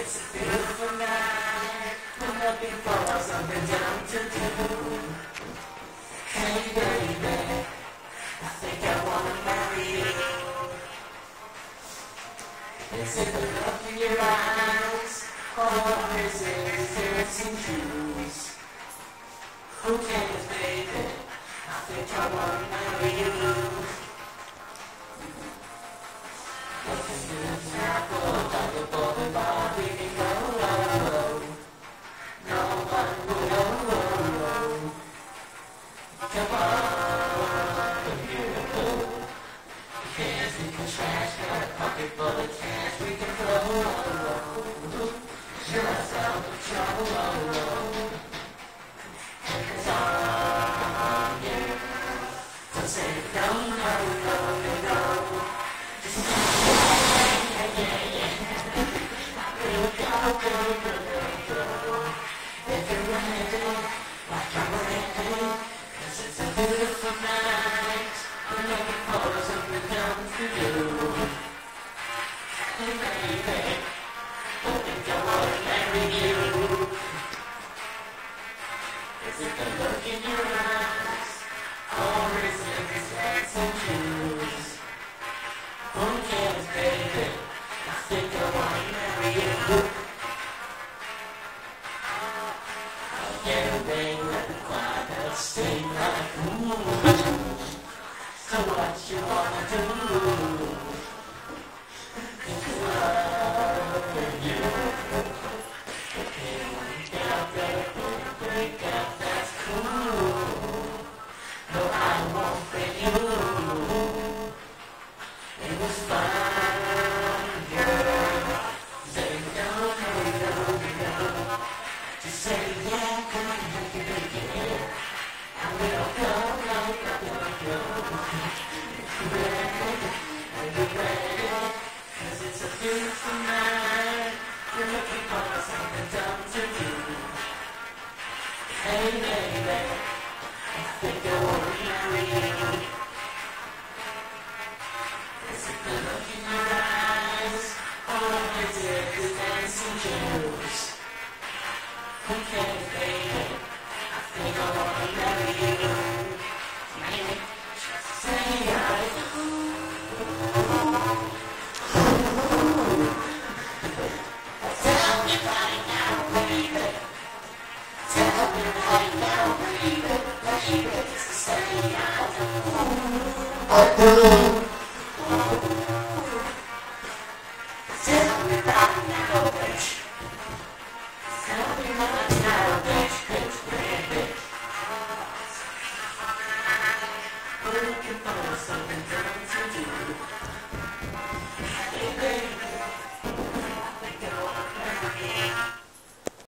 It's a beautiful night. I'm looking for something down to do. Hey baby, I think I wanna marry you. Is it the look in your eyes, or is it dancing shoes? Who cares, baby? I think I wanna marry you. Nothing good to tackle, double ball and ball, we can go low. No one will know. Come on, beautiful. Can't we can trash, got a pocket full of cash, we can flow. Just out of trouble. It's on you. Don't say no, no, no, no, no. Just say yeah. We'll go. If you're ready, like I'm ready. 'Cause it's a beautiful night. I'm looking for something down for you. Hey baby, I think I wanna marry you. Is it the look in your eyes, or is it the sexy shoes? Who cares, baby? I think I wanna marry you. I'll get away with the quiet, I'll stay like ooh. So what you wanna do? It's loving you. Hey, get out there, break up, that's cool. No, I won't break you. It was fun, girl. Say no, no, no, no. Just say yeah, come on, make it. And we'll go. Are you ready? 'Cause it's a beautiful night. You're looking for something dumb to do. Hey baby, I think I wanna marry you. Is it the look in your eyes, or is it the dancing shoes? Who cares, baby? I think I wanna marry you. Maybe just say I do. Tell me right now, baby. Tell me right now, baby. Baby, just say I do. I do.